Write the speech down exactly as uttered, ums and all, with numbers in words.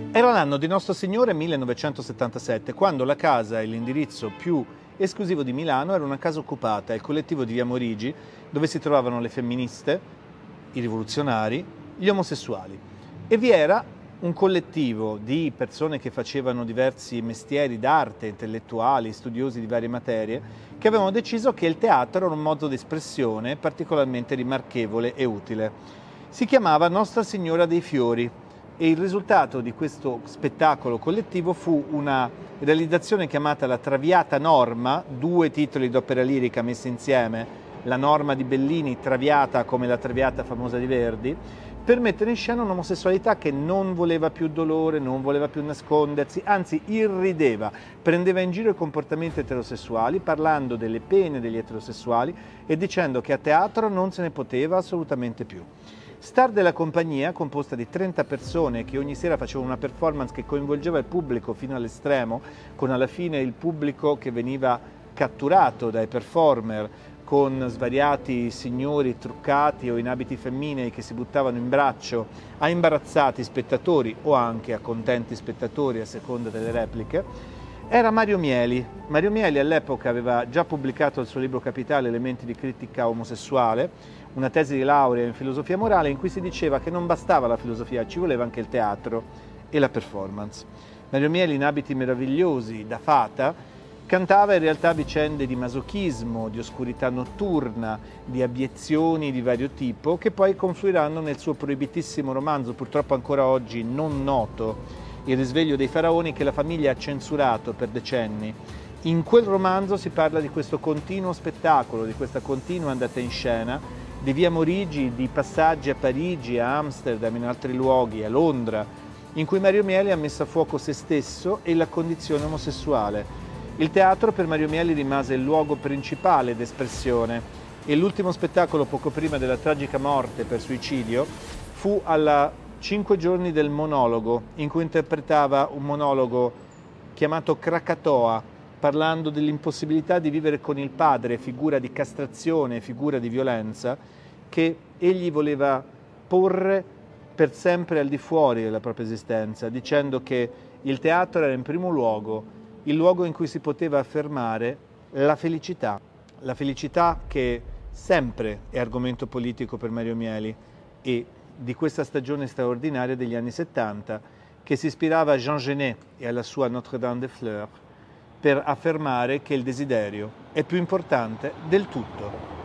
Era l'anno di Nostro Signore millenovecentosettantasette, quando la casa e l'indirizzo più esclusivo di Milano era una casa occupata, il collettivo di Via Morigi, dove si trovavano le femministe, i rivoluzionari, gli omosessuali. E vi era un collettivo di persone che facevano diversi mestieri d'arte, intellettuali, studiosi di varie materie, che avevano deciso che il teatro era un modo di espressione particolarmente rimarchevole e utile. Si chiamava Nostra Signora dei Fiori e il risultato di questo spettacolo collettivo fu una realizzazione chiamata La Traviata Norma, due titoli d'opera lirica messi insieme, la Norma di Bellini, Traviata come la Traviata famosa di Verdi, per mettere in scena un'omosessualità che non voleva più dolore, non voleva più nascondersi, anzi irrideva, prendeva in giro i comportamenti eterosessuali, parlando delle pene degli eterosessuali e dicendo che a teatro non se ne poteva assolutamente più. Star della compagnia, composta di trenta persone che ogni sera facevano una performance che coinvolgeva il pubblico fino all'estremo, con alla fine il pubblico che veniva catturato dai performer, con svariati signori truccati o in abiti femminei che si buttavano in braccio a imbarazzati spettatori o anche a contenti spettatori a seconda delle repliche, era Mario Mieli. Mario Mieli all'epoca aveva già pubblicato il suo libro capitale Elementi di critica omosessuale, una tesi di laurea in filosofia morale in cui si diceva che non bastava la filosofia, ci voleva anche il teatro e la performance. Mario Mieli, in abiti meravigliosi da fata, cantava in realtà vicende di masochismo, di oscurità notturna, di abiezioni di vario tipo, che poi confluiranno nel suo proibitissimo romanzo, purtroppo ancora oggi non noto, Il risveglio dei faraoni, che la famiglia ha censurato per decenni. In quel romanzo si parla di questo continuo spettacolo, di questa continua andata in scena, di Via Morigi, di passaggi a Parigi, a Amsterdam, in altri luoghi, a Londra, in cui Mario Mieli ha messo a fuoco se stesso e la condizione omosessuale. Il teatro per Mario Mieli rimase il luogo principale d'espressione e l'ultimo spettacolo poco prima della tragica morte per suicidio fu alla Cinque giorni del monologo, in cui interpretava un monologo chiamato Krakatoa, parlando dell'impossibilità di vivere con il padre, figura di castrazione, figura di violenza, che egli voleva porre per sempre al di fuori della propria esistenza, dicendo che il teatro era in primo luogo il luogo in cui si poteva affermare la felicità, la felicità che sempre è argomento politico per Mario Mieli e di questa stagione straordinaria degli anni settanta, che si ispirava a Jean Genet e alla sua Notre-Dame des Fleurs, per affermare che il desiderio è più importante del tutto.